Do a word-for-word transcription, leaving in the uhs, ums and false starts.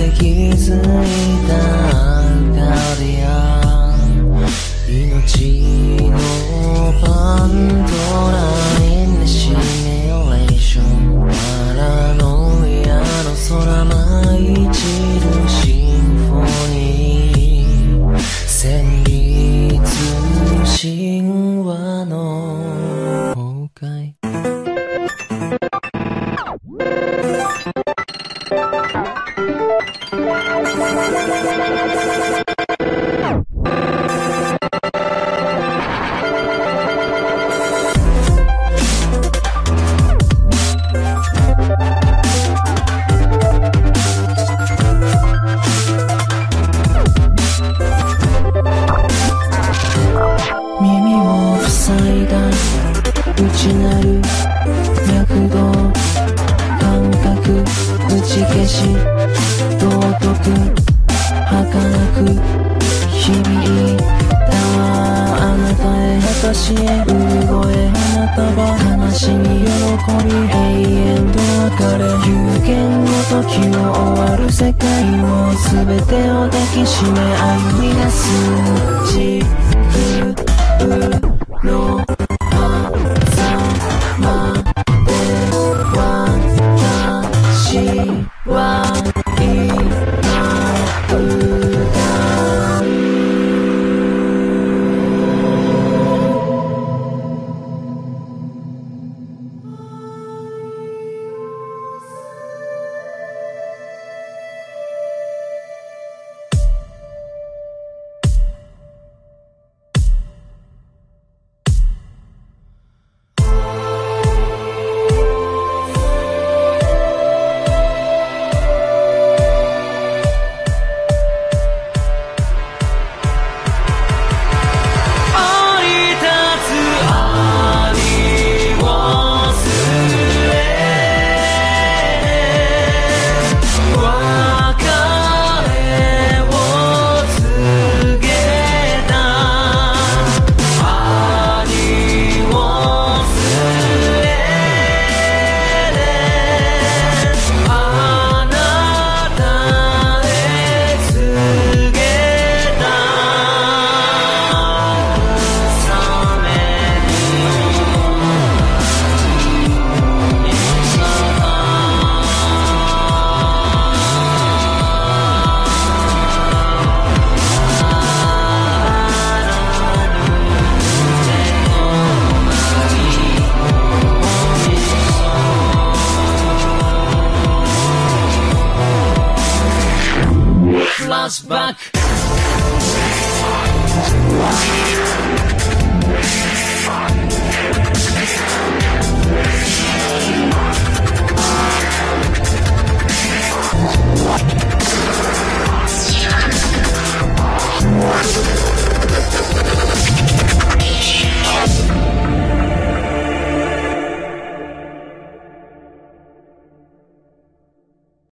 で気づいたカーディアン命のパンドラインでシミュレーションパラノイアの空舞い散るシンフォニー旋律神話の崩壊耳を塞いだ内なる脈動感覚打ち消し道徳儚く響いたあなたへ私へ産声花束悲しみ喜び永遠と別れ有限の時を終わる世界を全てを抱きしめ歩み出す自分の狭間で私は今歌うフラッシュバック